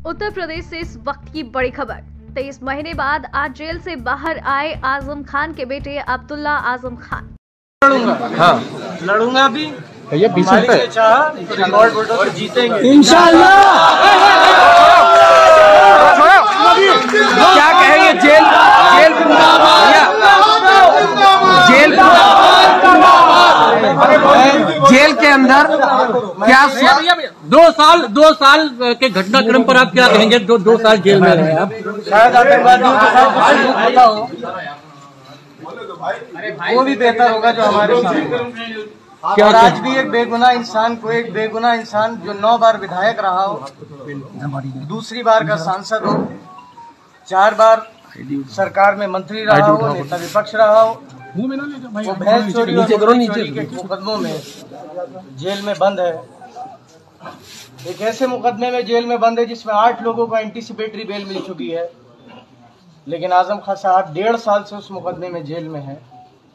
उत्तर प्रदेश से इस वक्त की बड़ी खबर। 23 महीने बाद आज जेल से बाहर आए आजम खान के बेटे अब्दुल्ला आजम खान। लड़ूंगा भी भैया रिकॉर्ड वोटों से जीतेंगे इंशाअल्लाह। क्या कहेंगे जेल के अंदर क्या 2 साल के घटनाक्रम पर आप क्या कहेंगे? दो साल जेल में रहे आप। शायद आतंकवादियों के साथ होता हो, वो भी बेहतर होगा जो हमारे सामने। और आज भी एक बेगुनाह इंसान जो 9 बार विधायक रहा हो, दूसरी बार का सांसद हो, 4 बार सरकार में मंत्री रहा हो, नेता विपक्ष रहा हो, वो भैंस चोरी और चोरी के मुकदमों में जेल में बंद है। एक ऐसे मुकदमे में जेल में बंद है जिसमें 8 लोगों को एंटीसिपेटरी बेल मिल चुकी है, लेकिन आजम खान साहब 1.5 साल से उस मुकदमे में जेल में है।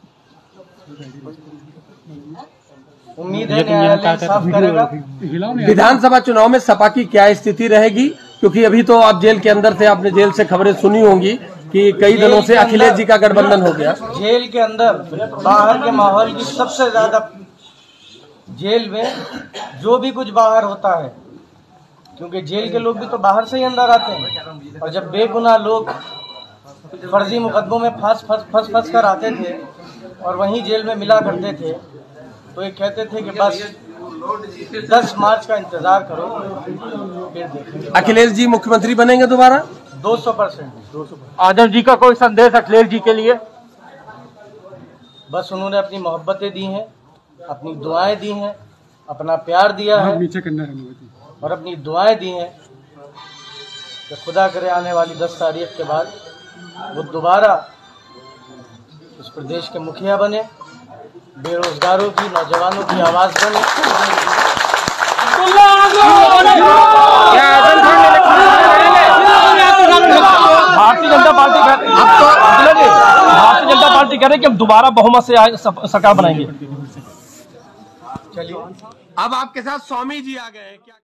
उम्मीद है न्यायालय इंसाफ करेगा। विधानसभा चुनाव में सपा की क्या स्थिति रहेगी? क्योंकि अभी तो आप जेल के अंदर थे, आपने जेल से खबरें सुनी होंगी कि कई दिनों से अखिलेश जी का गठबंधन हो गया। जेल के अंदर बाहर के माहौल की सबसे ज्यादा, जेल में जो भी कुछ बाहर होता है, क्योंकि जेल के लोग भी तो बाहर से ही अंदर आते हैं, और जब बेगुनाह लोग फर्जी मुकदमों में फंस कर आते थे और वहीं जेल में मिला करते थे, तो ये कहते थे कि बस 10 मार्च का इंतजार करो, फिर देखेंगे। अखिलेश जी मुख्यमंत्री बनेंगे दोबारा? 200%। आदम जी का कोई संदेश अखिलेश जी के लिए? बस उन्होंने अपनी मोहब्बतें दी हैं, अपनी दुआएं दी हैं, अपना प्यार दिया है और अपनी दुआएं दी हैं कि खुदा करे आने वाली 10 तारीख के बाद वो दोबारा इस प्रदेश के मुखिया बने, बेरोजगारों की, नौजवानों की आवाज बने। भारतीय जनता पार्टी कह रही है कि हम दोबारा बहुमत से सरकार बनाएंगे। चलिए, अब आपके साथ स्वामी जी आ गए हैं क्या?